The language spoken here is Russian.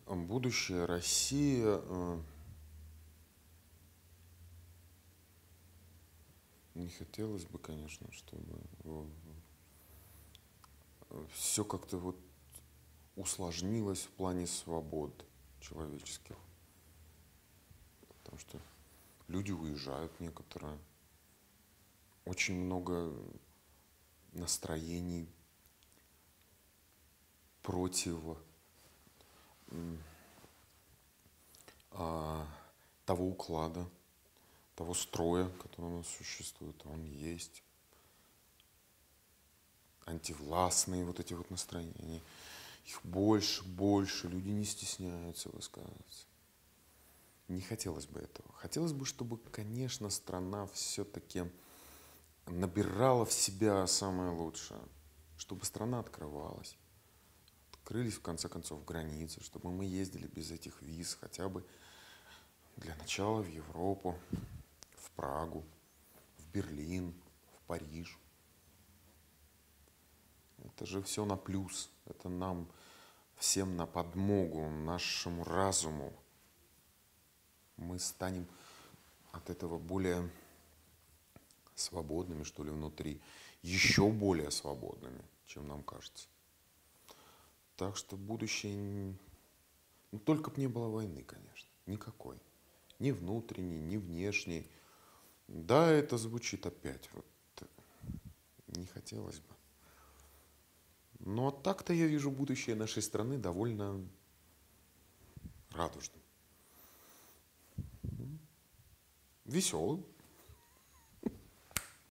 Будущее России, не хотелось бы, конечно, чтобы все как-то вот усложнилось в плане свобод человеческих. Потому что люди уезжают некоторые. Очень много настроений против а, того уклада, того строя, который у нас существует, он есть. Антивластные вот эти вот настроения. Их больше, люди не стесняются высказываться. Не хотелось бы этого. Хотелось бы, чтобы, конечно, страна все-таки набирала в себя самое лучшее. Чтобы страна открывалась. Открылись, в конце концов, границы, чтобы мы ездили без этих виз хотя бы для начала в Европу, в Прагу, в Берлин, в Париж. Это же все на плюс. Это нам всем на подмогу, нашему разуму. Мы станем от этого более свободными, что ли, внутри. Еще более свободными, чем нам кажется. Так что будущее... Ну, только бы не было войны, конечно. Никакой. Ни внутренней, ни внешней. Да, это звучит опять. Вот, не хотелось бы. Но так-то я вижу будущее нашей страны довольно радужным. Веселым.